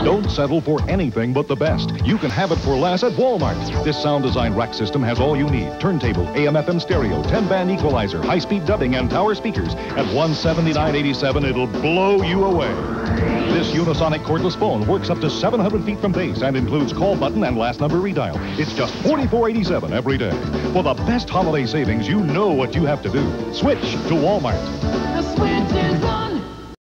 Don't settle for anything but the best. You can have it for less at Walmart. This sound design rack system has all you need. Turntable, AM/FM stereo, 10-band equalizer, high-speed dubbing, and tower speakers. At $179.87, it'll blow you away. This unisonic cordless phone works up to 700 feet from base and includes call button and last number redial. It's just $44.87 every day. For the best holiday savings, you know what you have to do. Switch to Walmart. Switch